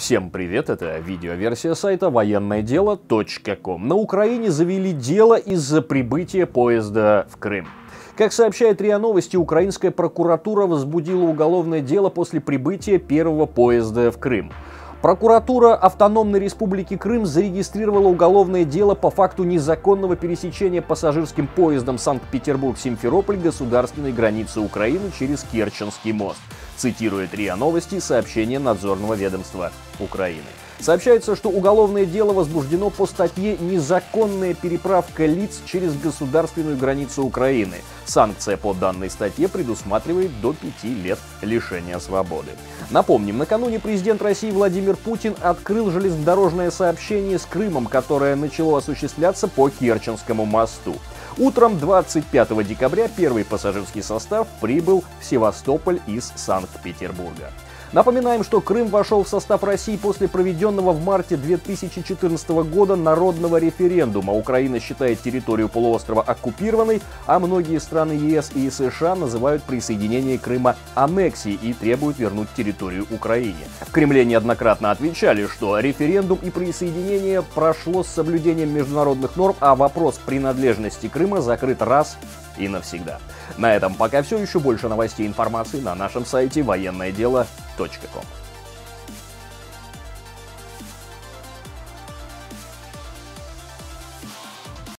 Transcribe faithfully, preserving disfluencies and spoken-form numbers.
Всем привет, это видеоверсия сайта военное дело точка ком. На Украине завели дело из-за прибытия поезда в Крым. Как сообщает РИА Новости, украинская прокуратура возбудила уголовное дело после прибытия первого поезда в Крым. Прокуратура Автономной Республики Крым зарегистрировала уголовное дело по факту незаконного пересечения пассажирским поездом Санкт-Петербург-Симферополь государственной границы Украины через Керченский мост. Цитирует РИА Новости сообщение Надзорного ведомства Украины. Сообщается, что уголовное дело возбуждено по статье «Незаконная переправка лиц через государственную границу Украины». Санкция по данной статье предусматривает до пяти лет лишения свободы. Напомним, накануне президент России Владимир Путин открыл железнодорожное сообщение с Крымом, которое начало осуществляться по Керченскому мосту. Утром двадцать пятого декабря первый пассажирский состав прибыл в Севастополь из Санкт-Петербурга. Напоминаем, что Крым вошел в состав России после проведенного в марте две тысячи четырнадцатого года народного референдума. Украина считает территорию полуострова оккупированной, а многие страны ЕС и США называют присоединение Крыма аннексией и требуют вернуть территорию Украине. В Кремле неоднократно отвечали, что референдум и присоединение прошло с соблюдением международных норм, а вопрос принадлежности Крыма закрыт раз и навсегда. На этом пока все. Еще больше новостей и информации на нашем сайте военное дело точка ком.